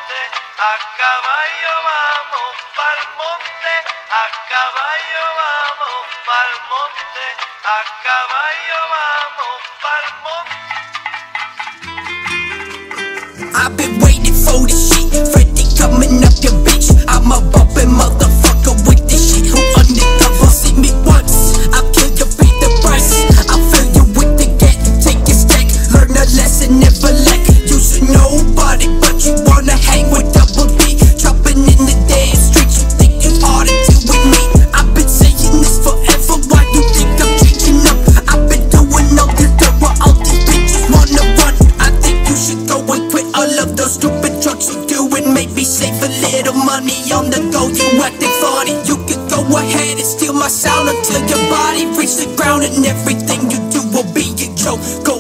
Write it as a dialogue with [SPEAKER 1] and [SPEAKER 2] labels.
[SPEAKER 1] monte, a caballo vamos pa'l monte, a caballo vamos pa'l monte, a caballo vamos pa'l monte.
[SPEAKER 2] I've been waiting for this shit, Freddy coming up your bitch. I'm a bumpin' motherfucker with this shit. Who undercover? See me once, I'll kill you, pay the price. I'll fill you with the gat, take your stack, learn a lesson, never lack. You should know about it, but you wanna hang with Double D, dropping in the damn streets. You think you hard to deal with me? I've been saying this forever. Why you think I'm changing up? I've been doing all this dirt while all these bitches wanna run. I think you should go and quit all of those stupid drugs you do and maybe save a little money on the go. You acting funny. You can go ahead and steal my sound until your body reach the ground and everything you do will be a joke. Go